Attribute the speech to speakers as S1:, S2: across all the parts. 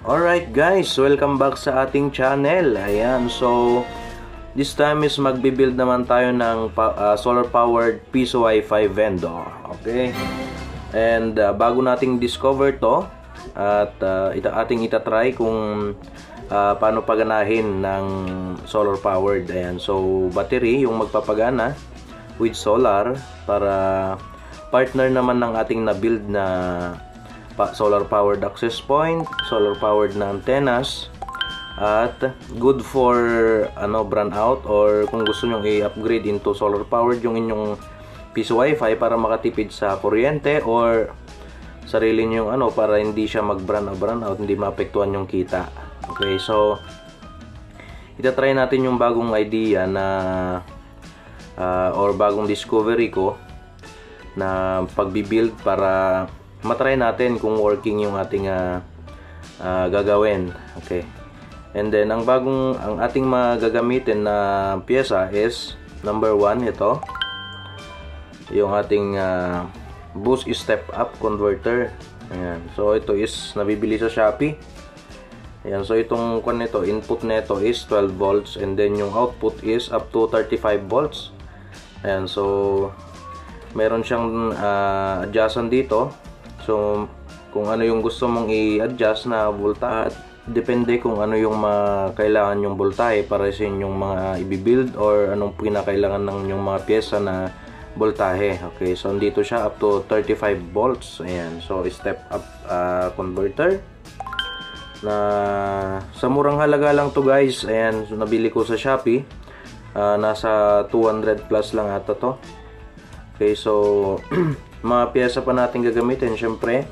S1: Alright guys, welcome back sa ating channel. Ayan, so this time is magbi-build naman tayo ng solar powered piso Wi-Fi vendor. Okay? And bago nating discover to at ating itatry kung paano paganahin ng solar powered. Ayan, so battery yung magpapagana with solar para partner naman ng ating na-build na solar powered access point, solar powered na antennas, at good for brownout or kung gusto nyo i-upgrade into solar powered yung inyong piso Wi-Fi para makatipid sa kuryente or sarili nyo para hindi siya mag-brownout, hindi maapektuhan yung kita. Okay, so itatry natin yung bagong idea na or bagong discovery ko na pagbi-build para matry natin kung working yung ating gagawin. Okay. And then ang ating magagamitin na pyesa is number 1 ito. Yung ating boost step up converter. Ayan. So ito is nabibili sa Shopee. Ayan. So itong input nito is 12 volts and then yung output is up to 35 volts. Ayan. So meron siyang adjustan dito. So, kung ano yung gusto mong i-adjust na voltahe, depende kung ano yung kailangan yung voltahe para sa inyong mga i-build or anong pinakailangan ng yung mga pyesa na voltahe. Okay, so dito siya up to 35 volts. Ayan, so step up converter na sa murang halaga lang to guys. Ayan, so nabili ko sa Shopee. Nasa 200 plus lang ata to. Okay, so mga pyesa pa natin gagamitin, syempre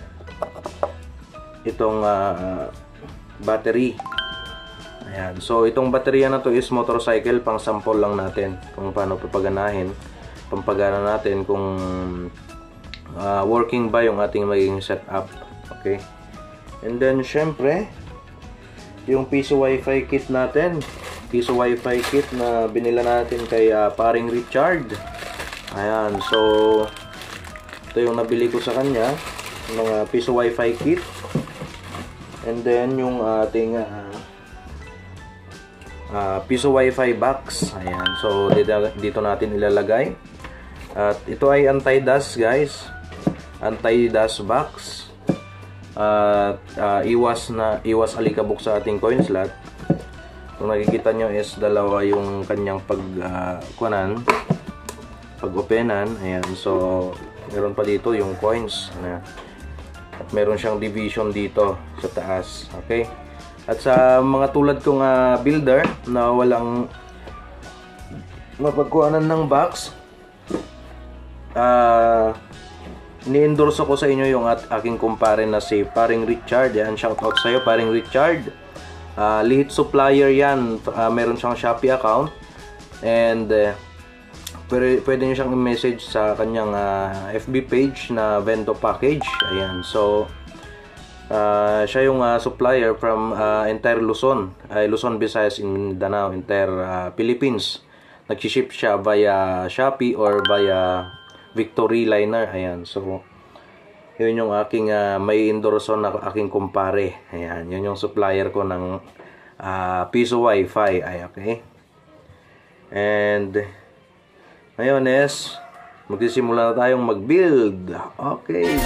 S1: itong battery. Ayan. So itong baterya na to is motorcycle, pang sample lang natin kung paano papaganahin, pampagana natin kung working ba yung ating magiging setup. Okay. And then syempre yung piso Wi-Fi kit natin, piso Wi-Fi kit na binila natin kay paring Richard. Ayan, so ito yung nabili ko sa kanya, mga piso Wi-Fi kit. And then yung ating piso Wi-Fi box. Ayan, so dito natin ilalagay. At ito ay anti-dust guys, anti-dust box. At iwas alikabok sa ating coin slot. Kung nakikita nyo is dalawa yung kanyang pag-openan. Ayan, so meron pa dito yung coins. Ayan. At meron siyang division dito sa taas. Okay? At sa mga tulad kong builder na walang mapagkuhanan ng box, ini-endorse ko sa inyo yung aking kumpare na si paring Richard. Yan, shout out sa iyo paring Richard. Lihit supplier yan. Meron siyang Shopee account and pwede nyo siyang i-message sa kanyang FB page na Vento Package. Ayan, so siya yung supplier from entire Luzon, Luzon, Visayas, Mindanao, entire Philippines. Nag-ship siya via Shopee or via Victory Liner. Ayan, so yun yung aking may endorso na aking kumpare. Ayan, yun yung supplier ko ng piso Wi-Fi. Ay, okay. And ngayon is magsisimula na tayong mag-build. Okay.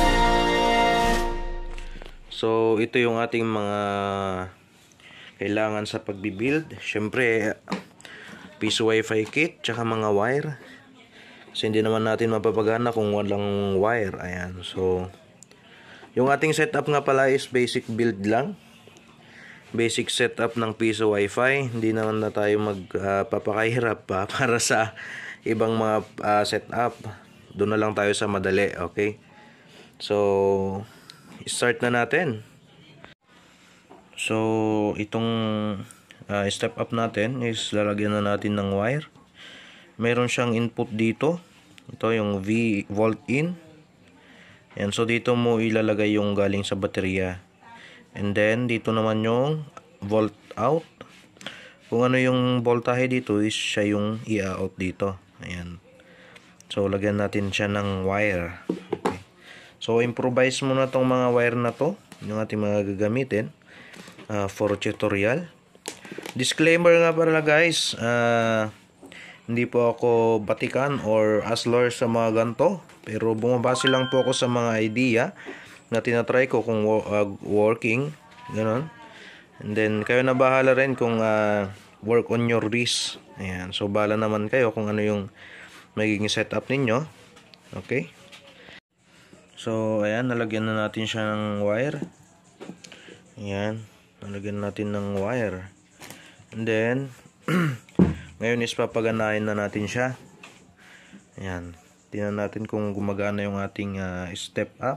S1: So ito yung ating mga kailangan sa pagbi-build. Syempre piso Wi-Fi kit tsaka mga wire. Kasi hindi naman natin mapapagana kung walang wire. Ayan. So yung ating setup nga pala is basic build lang. Basic setup ng piso Wi-Fi. Hindi naman na tayo magpapakahirap pa para sa ibang mga setup. Doon na lang tayo sa madali. Okay, so start na natin. So itong step up natin is lalagyan na natin ng wire. Meron siyang input dito. Ito yung volt in. Yan, so dito mo ilalagay yung galing sa baterya. And then dito naman yung volt out. Kung ano yung voltahe dito is siya yung i-out dito. Ayan. So lagyan natin siya ng wire. Okay. So improvise muna tong mga wire na to. yung ating mga gagamitin for tutorial. Disclaimer nga pala guys, hindi po ako batikan or aslar sa mga ganito, pero bumabase lang po ako sa mga idea na tinatry ko kung working, gano'n. And then kayo na bahala rin kung work on your risk. Ayan, so bahala naman kayo kung ano yung magiging setup ninyo. Okay, so ayan, nalagyan na natin siya ng wire. Ayan, nalagyan natin ng wire. And then ngayon is papaganahin na natin siya. Ayan, tingnan natin kung gumagana yung ating step up.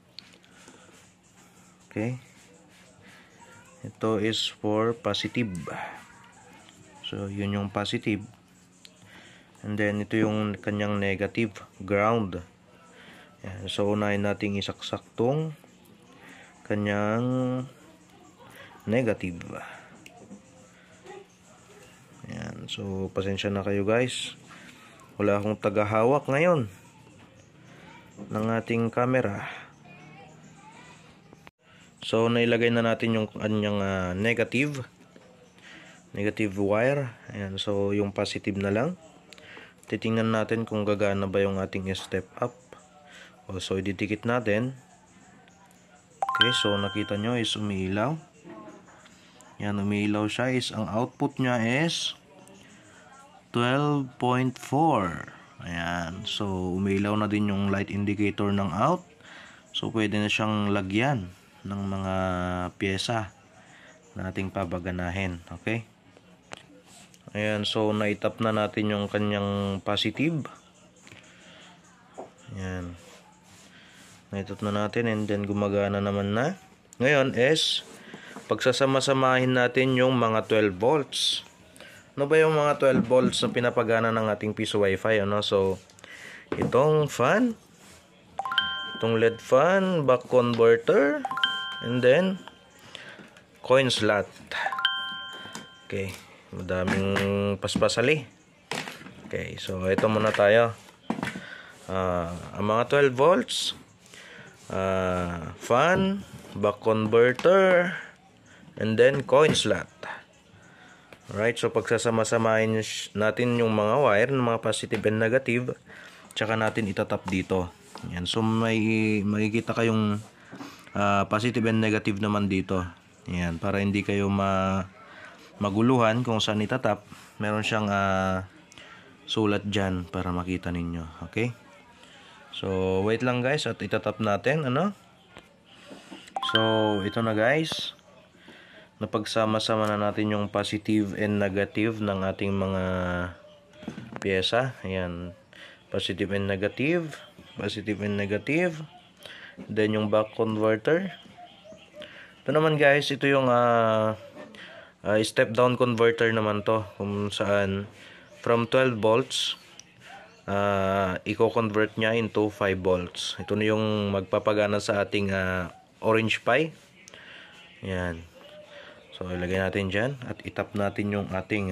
S1: Okay, ito is for positive. So yun yung positive. And then ito yung kanyang negative, ground. Ayan, so unahin natin isaksak tong kanyang negative. Ayan, so pasensya na kayo guys, wala akong tagahawak ngayon ng ating camera. So nailagay na natin yung kanyang negative wire. Ayan, so yung positive na lang. Titingnan natin kung gagana ba yung ating step up. So ididikit natin. Okay, so nakita nyo is umiilaw. Yan, umiilaw siya. Ang output niya is 12.4. Ayan, so umiilaw na din yung light indicator ng out. So pwede na siyang lagyan ng mga pyesa na ating pabaganahin. Okay, ayan, so naitap na natin yung kanyang positive. Ayan, naitap na natin, and then gumagana naman na. Ngayon is pagsasama-samahin natin yung mga 12 volts. Ano ba yung mga 12 volts na pinapagana ng ating piso wifi? Ano? So itong fan, itong LED fan, buck converter, and then coin slot. Okay, madaming paspasali. Okay, so ito muna tayo. Ang mga 12 volts, fan, buck converter, and then coin slot. Alright, so pagsasama-samahin natin yung mga wire ng mga positive and negative, tsaka natin itatap dito. Yan, so may makikita kayong positive and negative naman dito. Yan, para hindi kayo maguluhan kung saan itatap. Meron siyang sulat dyan para makita ninyo. Okay, so wait lang guys, at itatap natin. So ito na guys, napagsama-sama na natin yung positive and negative ng ating mga pyesa. Ayan, positive and negative, positive and negative. Then yung buck converter. Ito naman guys, ito yung step down converter naman to, kung saan from 12 volts i-convert niya into 5 volts. Ito na yung magpapagana sa ating orange Pi. Ayan, so ilagay natin dyan at itap natin yung ating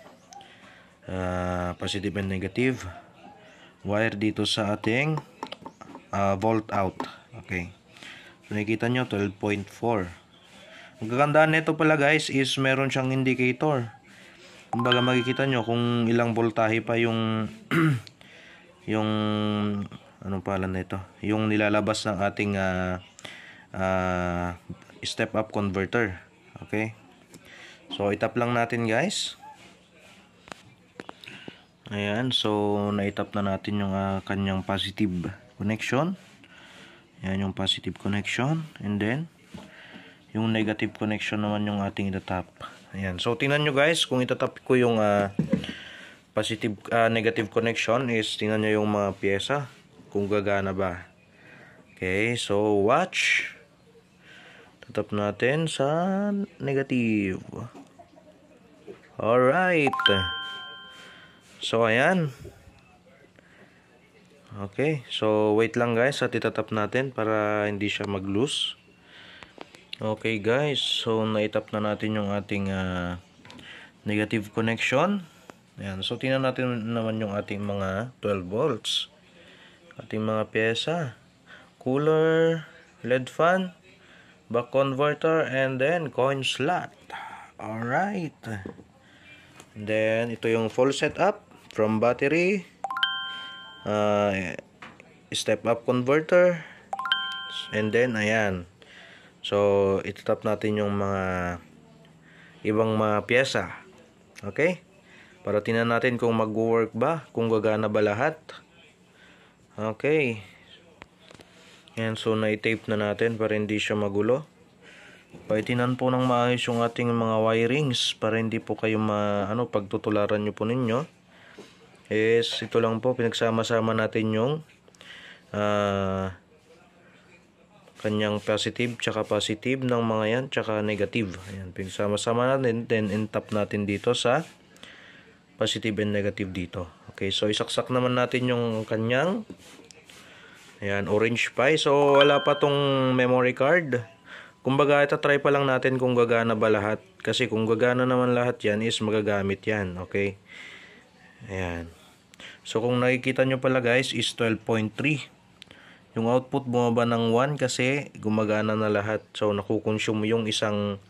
S1: positive and negative wire dito sa ating volt out. Okay, so nakikita nyo 12.4. Ang kagandaan nito pala guys is meron siyang indicator. Kumbaga makikita nyo kung ilang voltahe pa yung yung anong pala nito, yung nilalabas ng ating step up converter. Okay, so itap lang natin guys. Ayan, so naitap na natin yung kanyang positive connection. Ayan yung positive connection, and then yung negative connection naman yung ating itatap. Ayan, so tingnan nyo guys, kung itatap ko yung positive negative connection is tingnan nyo yung mga pyesa kung gagana ba. Okay, so watch. Tatap natin sa negative. Alright, so ayan. Okay, so wait lang guys at itatap natin para hindi siya mag-loose. Okay guys, so naitap na natin yung ating negative connection. Ayan, so tingnan natin naman yung ating mga 12 volts. Ating mga pyesa, cooler, LED fan, buck converter, and then coin slot. Alright. And then ito yung full setup from battery, step up converter, and then ayan. So itatap natin yung mga ibang mga pyesa. Okay? Para tingnan natin kung mag-work ba, kung gagana ba lahat. Okay. Yan, so na-tape na natin para hindi siya magulo. Paitinan po ng maayos yung ating mga wirings para hindi po kayo pagtutularan nyo po ninyo. Ito lang po, pinagsama-sama natin yung kanyang positive tsaka positive ng mga yan tsaka negative. Ayan, pinagsama-sama natin, then tap natin dito sa positive and negative dito. Okay, so isaksak naman natin yung kanyang orange Pi. So wala pa tong memory card. Kumbaga, try pa lang natin kung gagana ba lahat. Kasi kung gagana naman lahat yan, is magagamit yan. Okay? Ayan. So, kung nakikita nyo pala guys, is 12.3. Yung output bumaba ng 1 kasi gumagana na lahat. So, nakukonsume yung isang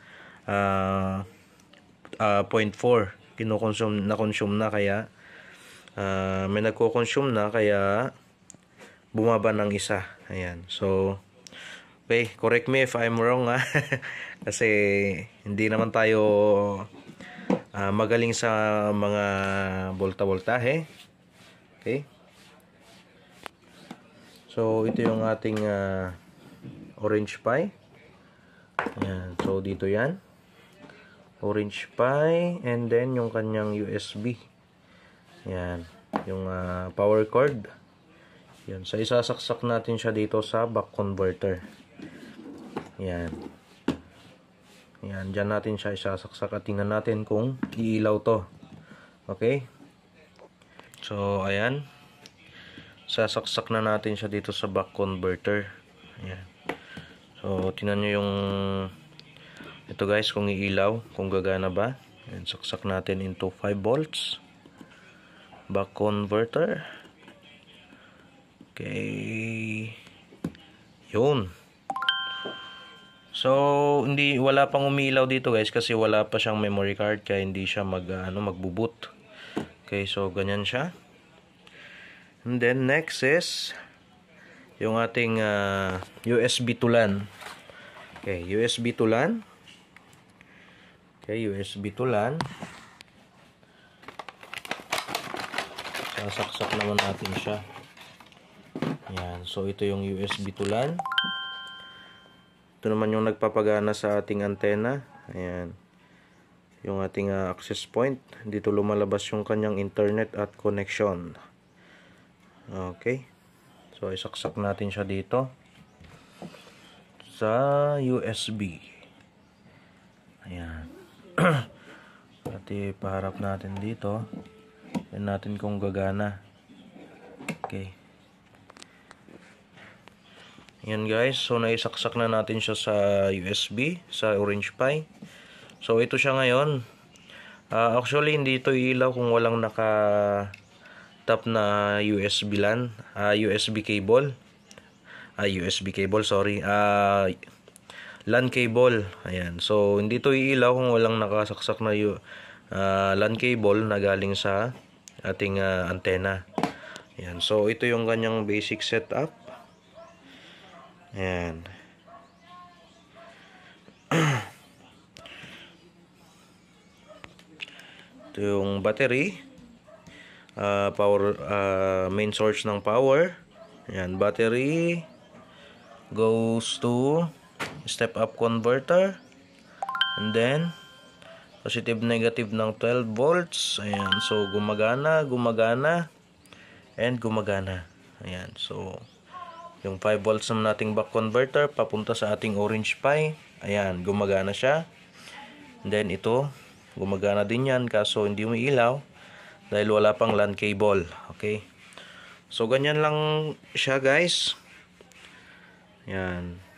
S1: 0.4. Na-consume na kaya may nagko-consume na kaya bumaba ng isa. Ayan. So, okay, correct me if I'm wrong ha. Kasi hindi naman tayo magaling sa mga volta-voltahe. Okay. So ito yung ating orange Pi. Ayan. So dito yan. Orange Pi, and then yung kanyang USB. Ayan. Yung power cord. Yan. So isasaksak natin siya dito sa buck converter. Yan. Yan, dyan natin siya isasaksak at tingnan natin kung iilaw to. Okay? So, ayan. Sasaksak na natin siya dito sa buck converter. Ayan. So, tingnan nyo yung ito guys, kung iilaw, kung gagana ba. Ayan, saksak natin into 5 volts. Buck converter. Okay. Yun. So, wala pang umilaw dito guys kasi wala pa siyang memory card kaya hindi siya magbo-boot. Okay, so ganyan siya. And then next is yung ating USB to LAN. Okay, USB to LAN. Okay, USB to LAN. Sasaksak naman natin siya. Yan, so ito yung USB to LAN. Ito naman yung nagpapagana sa ating antena. Ayan. Yung ating access point. Dito lumalabas yung kanyang internet at connection. Okay. So, isaksak natin siya dito. Sa USB. Ayan. At ipaharap natin dito. Tignan natin kung gagana. Okay. Yan guys, so naisaksak na natin siya sa USB, sa orange Pi. So ito siya ngayon. Actually hindi ito ilaw kung walang naka-tap na USB LAN, USB cable. USB cable, sorry. LAN cable. Ayan. So hindi ito ilaw kung walang nakasaksak na LAN cable na galing sa ating antena. Ayan. So ito yung kanyang basic setup. Ayan. Ito yung battery. Power, main source ng power. Ayan, battery goes to step up converter. And then positive negative ng 12 volts. Ayan, so gumagana, and gumagana. Ayan, so yung 5 volts naman nating buck converter papunta sa ating orange Pi. Ayan, gumagana siya. And then ito, gumagana din yan kaso hindi umiilaw dahil wala pang LAN cable. Okay. So ganyan lang siya guys. Ayan.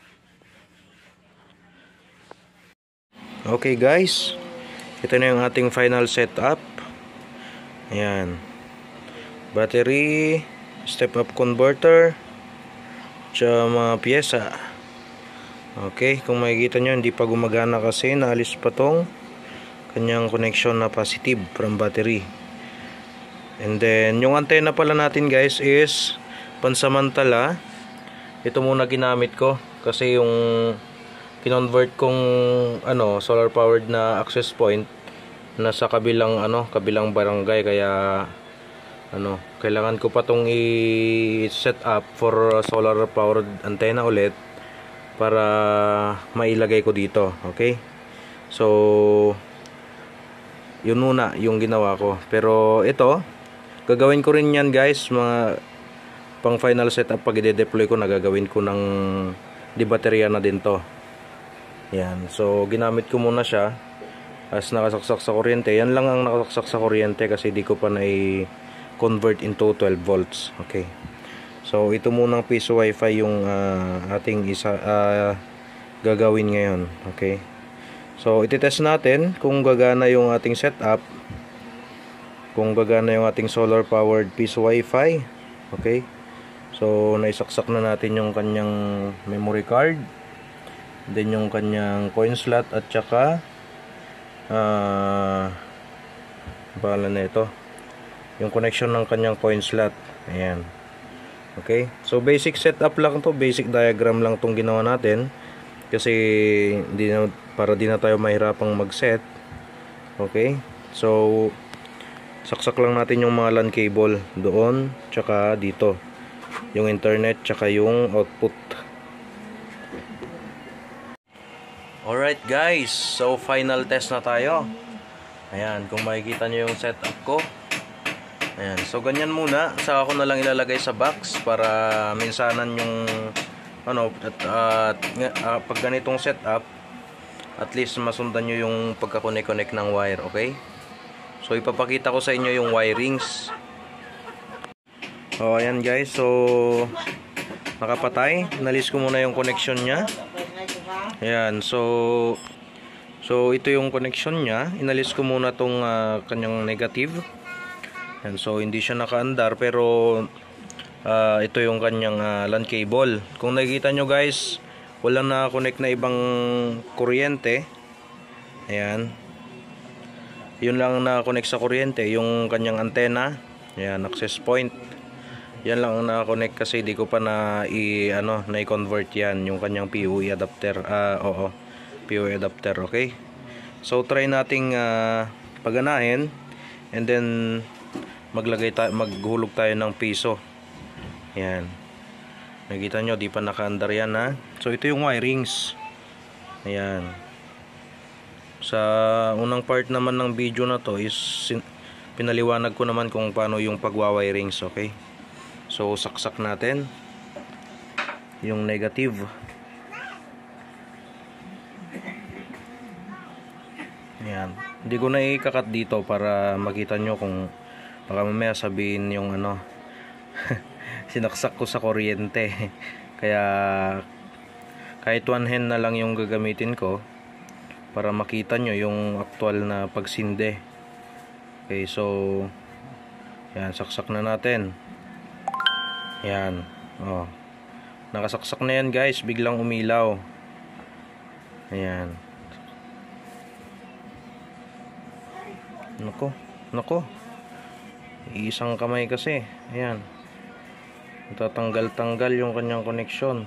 S1: Okay guys. Ito na yung ating final setup. Ayan. Battery, step up converter, tsaka mga pyesa. Okay, kung makikita nyo, hindi pa gumagana kasi naalis pa tong kanyang connection na positive from battery. And then yung antena pala natin guys is pansamantala. Ito muna ginamit ko kasi yung kinonvert kong solar powered na access point nasa kabilang kabilang barangay, kaya kailangan ko pa tong i-set up for solar powered antenna ulit para mailagay ko dito. Okay, so yun muna yung ginawa ko, pero ito gagawin ko rin yan guys, mga pang final setup. Pag i-deploy ko, nagagawin ko ng di baterya na din to. Yan, so ginamit ko muna siya as nakasaksak sa kuryente. Yan lang ang nakasaksak sa kuryente kasi di ko pa na-convert into 12 volts. Okay, so ito munang piso wifi yung ating gagawin ngayon. Okay, so ititest natin kung gagana yung ating setup, kung gagana yung ating solar powered piso wifi. Okay, so naisaksak na natin yung kanyang memory card, then yung kanyang coin slot, at saka bahala na ito yung connection ng kanyang coin slot. Ayan. Okay, so basic setup lang to, basic diagram lang tong ginawa natin kasi para di na tayo mahirapang mag-set. Okay, so saksak lang natin yung mga LAN cable doon, tsaka dito yung internet, tsaka yung output. Alright guys, so final test na tayo. Ayan, kung makikita nyo yung setup ko. Ayan, so ganyan muna. Saka ako na lang ilalagay sa box para minsanan yung pag ganitong setup, at least masundan nyo yung pagka-connect ng wire. Okay, so ipapakita ko sa inyo yung wirings. Oh, ayan guys, so nakapatay. Nalis ko muna yung connection nya. Ayan, so ito yung connection nya. Inalis ko muna tong kanyang negative. Ayan, so hindi siya nakaandar, pero ito yung kanyang LAN cable. Kung nakikita nyo guys, walang na-connect na ibang kuryente. Ayan, yun lang na-connect sa kuryente, yung kanyang antena. Ayan, access point. Yan lang ang na-connect kasi di ko pa na-convert yan, yung kanyang PoE adapter. PoE adapter. Okay, so try nating paganahin, and then maghulog tayo ng piso. Yan, nakita nyo di pa nakaandar yan ha. So ito yung wirings. Ayan, sa unang part naman ng video na to is pinaliwanag ko naman kung paano yung pagwa-wirings. Okay, so saksak natin yung negative. Ayan, hindi ko na ikakat dito para makita nyo, kung baka mamaya sabihin yung sinaksak ko sa kuryente. Kaya kahit one hand na lang yung gagamitin ko para makita nyo yung actual na pagsinde. Okay, so yan, saksak na natin. Yan, oh, nakasaksak na yan guys, biglang umilaw. Ayan, nako, isang kamay kasi. Ayan, tatanggal-tanggal yung kanyang connection.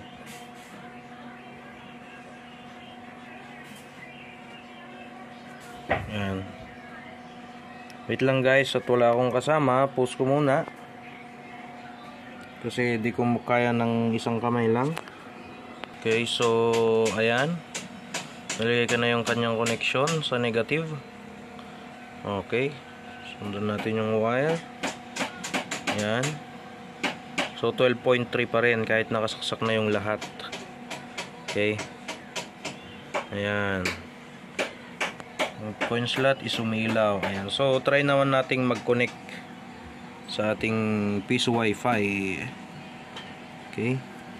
S1: Ayan, wait lang guys, at wala akong kasama, post ko muna kasi di ko kaya ng isang kamay lang. Okay, so ayan, nalagay ka na yung kanyang connection sa negative. Okay, sundan natin yung wire. Ayan, so 12.3 pa rin kahit nakasaksak na yung lahat. Okay, ayan, yung coin slot is umilaw. Ayan, so try naman nating mag-connect sa ating piso wifi. Okay,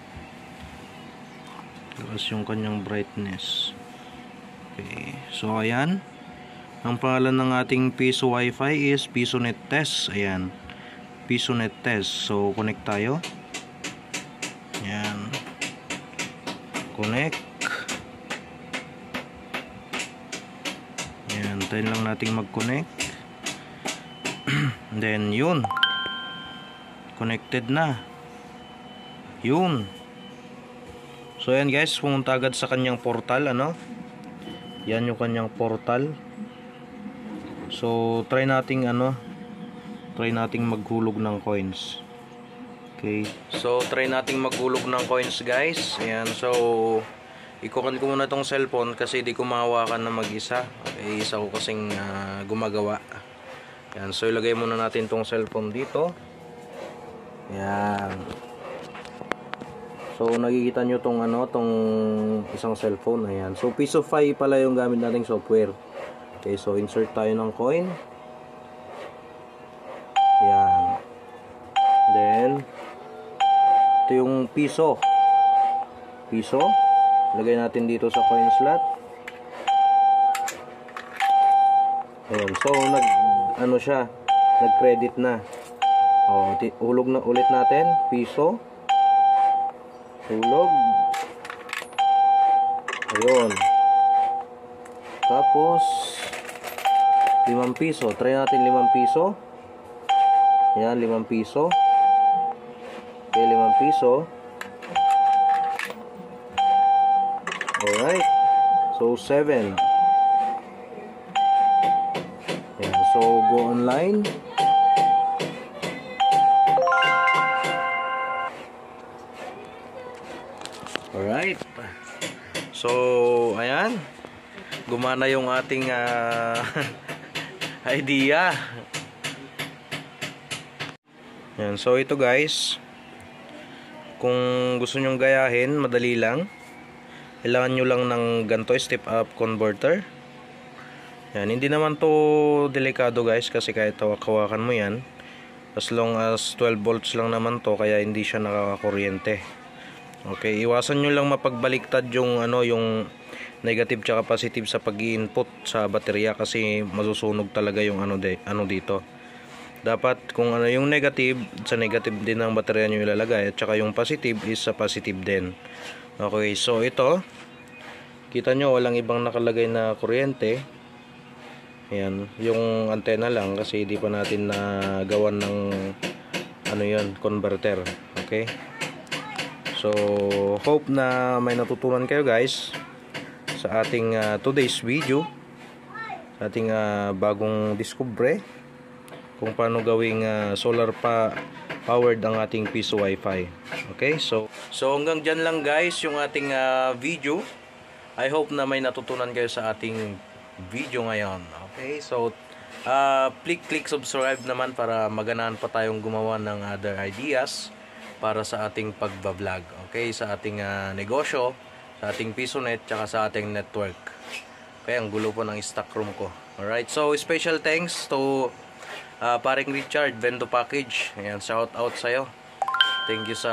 S1: tapos yung kanyang brightness. Okay, so ayan, ang pangalan ng ating piso wifi is PisoNet Test. Ayan, PisoNet Test. So connect tayo. Ayan, connect. Hintayin lang nating mag-connect. Then yun, connected na. Yun. So yan guys, pumunta agad sa kanyang portal, ano? Yan yung kanyang portal. So try nating maghulog ng coins. Okay. So try nating maghulog ng coins guys. Ayan, so ikukan ko muna tong cellphone kasi di ko mahawakan na mag-isa. Okay, isa ko kasing gumagawa. Ayan, so ilagay muna natin tong cellphone dito. Ayan. So nakikita nyo tong tong isang cellphone. Ayan. So Pisofy pala yung gamit nating software. Okay, so insert tayo ng coin. Ayan. Then ito yung piso. Lagay natin dito sa coin slot. Ayan. So nag-credit na. Hulog na ulit natin. Piso. Hulog. Ayun. Tapos 5 piso. Try natin 5 piso. Ayan, 5 piso. Okay, 5 piso. Alright. So 7. Ayan, so go online. Alright. So, ayan. Gumana yung ating idea. Ayan. So, ito guys. Kung gusto nyong gayahin, madali lang. Kailangan nyo lang ng ganito, step up converter. Ayan. Hindi naman to delikado guys kasi kahit hawakan mo yan. As long as 12 volts lang naman to, kaya hindi siya nakakakuryente. Okay, iwasan nyo lang mapagbaliktad yung yung negative tsaka positive sa pag-i-input sa baterya kasi masusunog talaga yung dito. Dapat kung yung negative, sa negative din ang baterya nyo ilalagay at tsaka yung positive is sa positive din. Okay, so ito, kita nyo walang ibang nakalagay na kuryente. Ayan, yung antena lang kasi hindi pa natin nagawan ng converter. Okay. So, hope na may natutunan kayo guys sa ating today's video, sa ating bagong discovery kung paano gawing solar powered ang ating Piso Wi-Fi. Okay, so hanggang dyan lang guys yung ating video. I hope na may natutunan kayo sa ating video ngayon. Okay, so click subscribe naman para maganahan pa tayong gumawa ng other ideas para sa ating pagbablog, okay, sa ating negosyo, sa ating PisoNet, tsaka sa ating network. Okay, ang gulo po ng stock room ko. Alright, so special thanks to paring Richard, Vendo Package. Ayan, shout out sa'yo. Thank you sa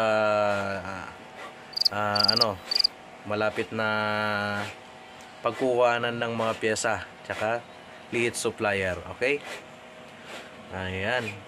S1: malapit na pagkuhanan ng mga pyesa, tsaka lead supplier, okay? Ayan.